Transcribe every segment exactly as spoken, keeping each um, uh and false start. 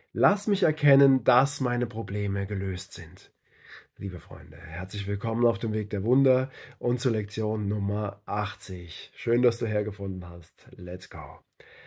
Lass mich erkennen, dass meine Probleme gelöst sind. Liebe Freunde, herzlich willkommen auf dem Weg der Wunder und zur Lektion Nummer achtzig. Schön, dass du hergefunden hast. Let's go.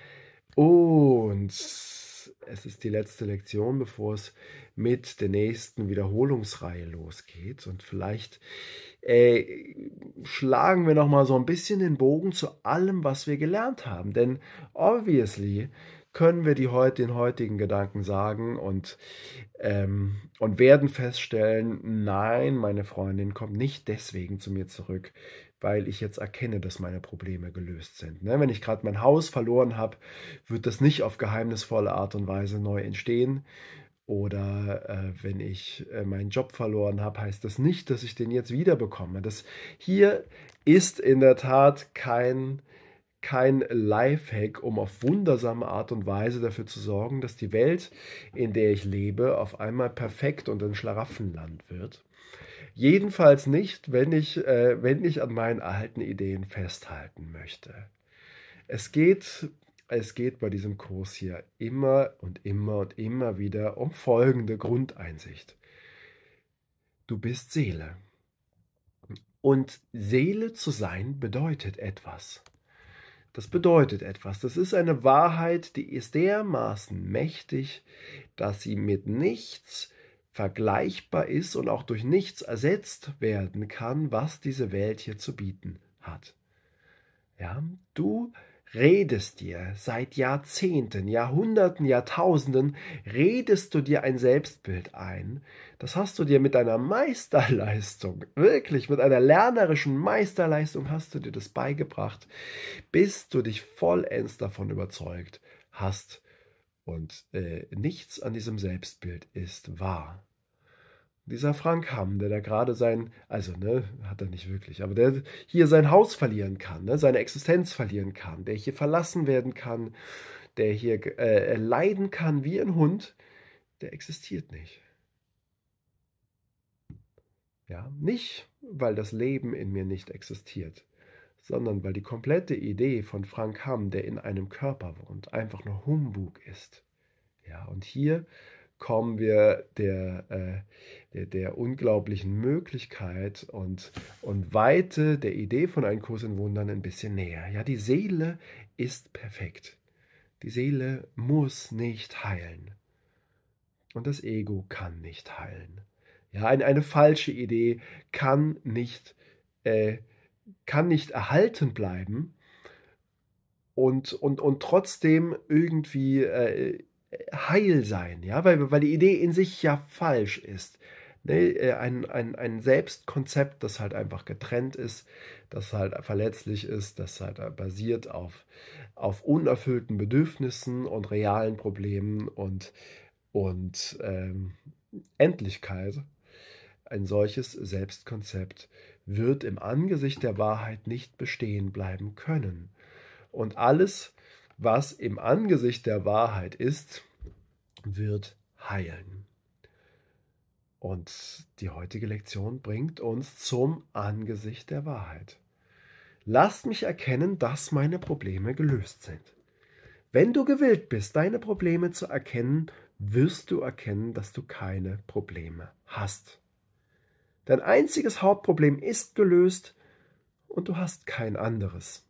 Und es ist die letzte Lektion, bevor es mit der nächsten Wiederholungsreihe losgeht. Und vielleicht äh, schlagen wir noch mal so ein bisschen den Bogen zu allem, was wir gelernt haben. Denn obviously können wir die, den heutigen Gedanken sagen und, ähm, und werden feststellen, nein, meine Freundin kommt nicht deswegen zu mir zurück, weil ich jetzt erkenne, dass meine Probleme gelöst sind. Ne? Wenn ich gerade mein Haus verloren habe, wird das nicht auf geheimnisvolle Art und Weise neu entstehen. Oder äh, wenn ich äh, meinen Job verloren habe, heißt das nicht, dass ich den jetzt wiederbekomme. Das hier ist in der Tat kein kein Lifehack, um auf wundersame Art und Weise dafür zu sorgen, dass die Welt, in der ich lebe, auf einmal perfekt und ein Schlaraffenland wird. Jedenfalls nicht, wenn ich, äh, wenn ich an meinen alten Ideen festhalten möchte. Es geht, es geht bei diesem Kurs hier immer und immer und immer wieder um folgende Grundeinsicht. Du bist Seele. Und Seele zu sein bedeutet etwas. Das bedeutet etwas. Das ist eine Wahrheit, die ist dermaßen mächtig, dass sie mit nichts vergleichbar ist und auch durch nichts ersetzt werden kann, was diese Welt hier zu bieten hat. Ja, du redest dir seit Jahrzehnten, Jahrhunderten, Jahrtausenden, redest du dir ein Selbstbild ein. Das hast du dir mit deiner Meisterleistung, wirklich mit einer lernerischen Meisterleistung hast du dir das beigebracht, bis du dich vollends davon überzeugt hast. Und äh, nichts an diesem Selbstbild ist wahr. Dieser Frank Hamm, der da gerade sein, also ne, hat er nicht wirklich, aber der hier sein Haus verlieren kann, ne, seine Existenz verlieren kann, der hier verlassen werden kann, der hier äh, leiden kann wie ein Hund, der existiert nicht. Ja, nicht, weil das Leben in mir nicht existiert, sondern weil die komplette Idee von Frank Hamm, der in einem Körper wohnt, einfach nur Humbug ist. Ja, und hier kommen wir der, äh, der, der unglaublichen Möglichkeit und, und Weite der Idee von einem Kurs in Wundern ein bisschen näher. Ja, die Seele ist perfekt. Die Seele muss nicht heilen. Und das Ego kann nicht heilen. Ja, eine, eine falsche Idee kann nicht, äh, kann nicht erhalten bleiben und, und, und trotzdem irgendwie äh, heil sein, ja, weil, weil die Idee in sich ja falsch ist. Ne? Ein, ein, ein Selbstkonzept, das halt einfach getrennt ist, das halt verletzlich ist, das halt basiert auf, auf unerfüllten Bedürfnissen und realen Problemen und, und ähm, Endlichkeit. Ein solches Selbstkonzept wird im Angesicht der Wahrheit nicht bestehen bleiben können. Und alles, was im Angesicht der Wahrheit ist, wird heilen. Und die heutige Lektion bringt uns zum Angesicht der Wahrheit. Lasst mich erkennen, dass meine Probleme gelöst sind. Wenn du gewillt bist, deine Probleme zu erkennen, wirst du erkennen, dass du keine Probleme hast. Dein einziges Hauptproblem ist gelöst und du hast kein anderes.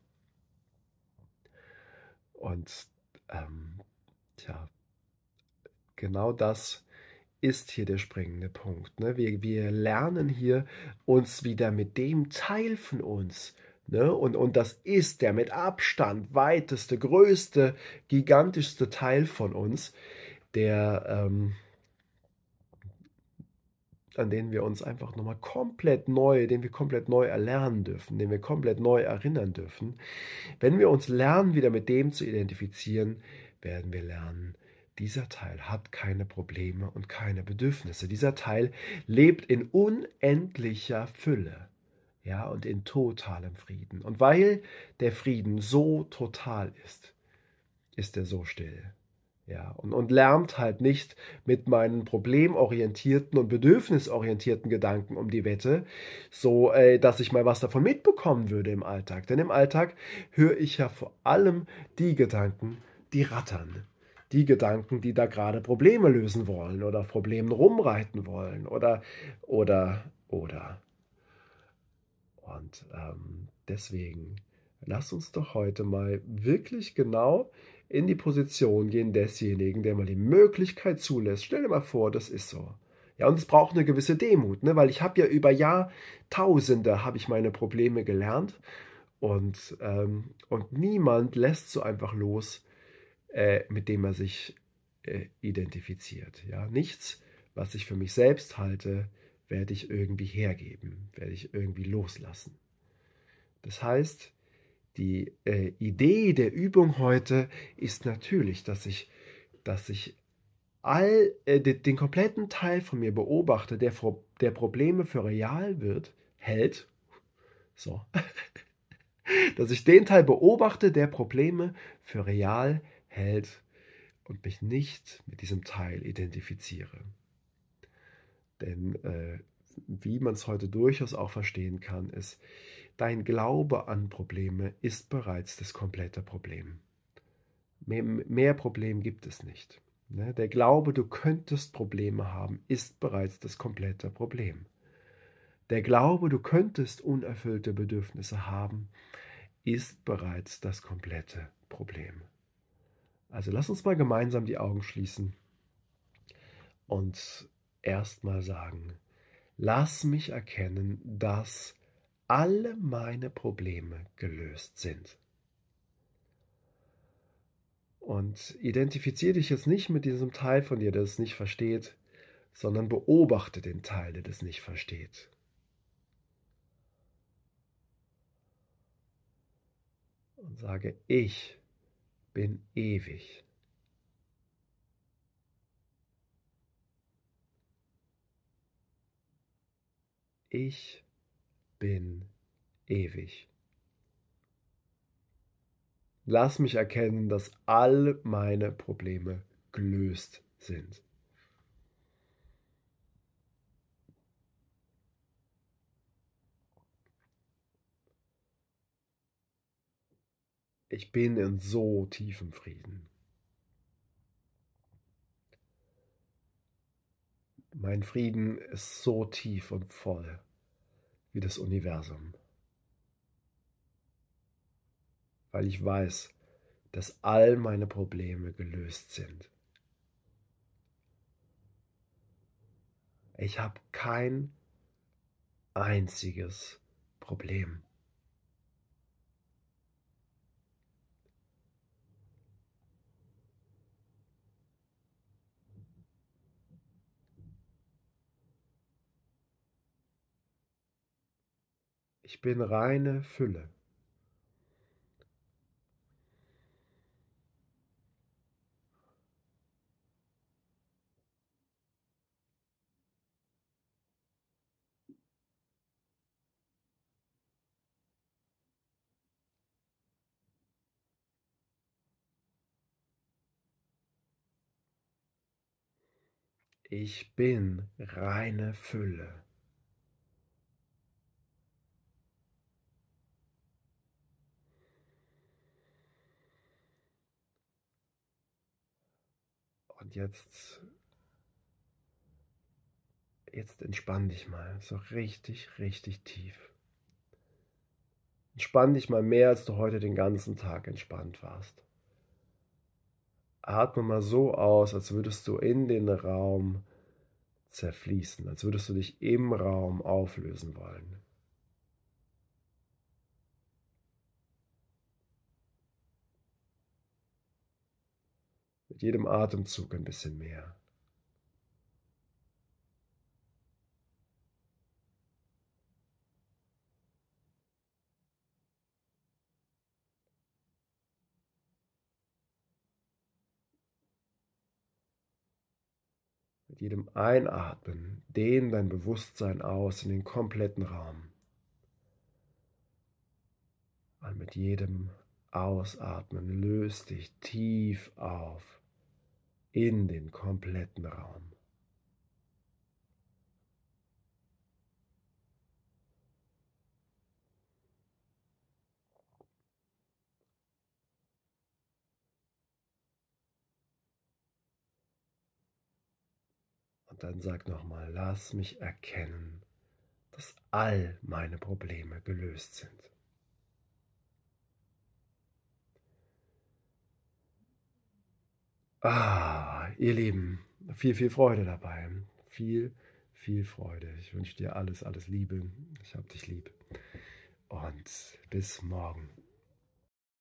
Und ähm, tja, genau das ist hier der springende Punkt. Ne? Wir, wir lernen hier uns wieder mit dem Teil von uns. Ne? Und, und das ist der mit Abstand weiteste, größte, gigantischste Teil von uns, der, ähm, an den wir uns einfach nochmal komplett neu, den wir komplett neu erlernen dürfen, den wir komplett neu erinnern dürfen. Wenn wir uns lernen, wieder mit dem zu identifizieren, werden wir lernen, dieser Teil hat keine Probleme und keine Bedürfnisse. Dieser Teil lebt in unendlicher Fülle, ja, und in totalem Frieden. Und weil der Frieden so total ist, ist er so still. Ja, und, und lärmt halt nicht mit meinen problemorientierten und bedürfnisorientierten Gedanken um die Wette, so äh, dass ich mal was davon mitbekommen würde im Alltag. Denn im Alltag höre ich ja vor allem die Gedanken, die rattern, die Gedanken, die da gerade Probleme lösen wollen oder auf Problemen rumreiten wollen oder, oder, oder. Und ähm, deswegen, lass uns doch heute mal wirklich genau in die Position gehen desjenigen, der mal die Möglichkeit zulässt. Stell dir mal vor, das ist so. Ja, und es braucht eine gewisse Demut, ne? Weil ich habe ja über Jahrtausende habe ich meine Probleme gelernt und, ähm, und niemand lässt so einfach los, äh, mit dem er sich äh, identifiziert. Ja, nichts, was ich für mich selbst halte, werde ich irgendwie hergeben, werde ich irgendwie loslassen. Das heißt, die äh, Idee der Übung heute ist natürlich, dass ich, dass ich all äh, den, den kompletten Teil von mir beobachte, der, der Probleme für real wird, hält. So. Dass ich den Teil beobachte, der Probleme für real hält und mich nicht mit diesem Teil identifiziere. Denn äh, wie man es heute durchaus auch verstehen kann, ist, dein Glaube an Probleme ist bereits das komplette Problem. Mehr, mehr Problem gibt es nicht. Ne? Der Glaube, du könntest Probleme haben, ist bereits das komplette Problem. Der Glaube, du könntest unerfüllte Bedürfnisse haben, ist bereits das komplette Problem. Also lass uns mal gemeinsam die Augen schließen und erstmal sagen, lass mich erkennen, dass alle meine Probleme gelöst sind. Und identifiziere dich jetzt nicht mit diesem Teil von dir, der es nicht versteht, sondern beobachte den Teil, der das nicht versteht. Und sage, ich bin ewig. Ich bin ewig. Lass mich erkennen, dass all meine Probleme gelöst sind. Ich bin in so tiefem Frieden. Mein Frieden ist so tief und voll wie das Universum, weil ich weiß, dass all meine Probleme gelöst sind. Ich habe kein einziges Problem. Ich bin reine Fülle. Ich bin reine Fülle. Und jetzt, jetzt entspann dich mal, so richtig, richtig tief. Entspann dich mal mehr, als du heute den ganzen Tag entspannt warst. Atme mal so aus, als würdest du in den Raum zerfließen, als würdest du dich im Raum auflösen wollen. Mit jedem Atemzug ein bisschen mehr. Mit jedem Einatmen dehn dein Bewusstsein aus in den kompletten Raum. Und mit jedem Ausatmen löst dich tief auf in den kompletten Raum. Dann sag nochmal, lass mich erkennen, dass all meine Probleme gelöst sind. Ah, ihr Lieben, viel, viel Freude dabei. Viel, viel Freude. Ich wünsche dir alles, alles Liebe. Ich hab dich lieb. Und bis morgen.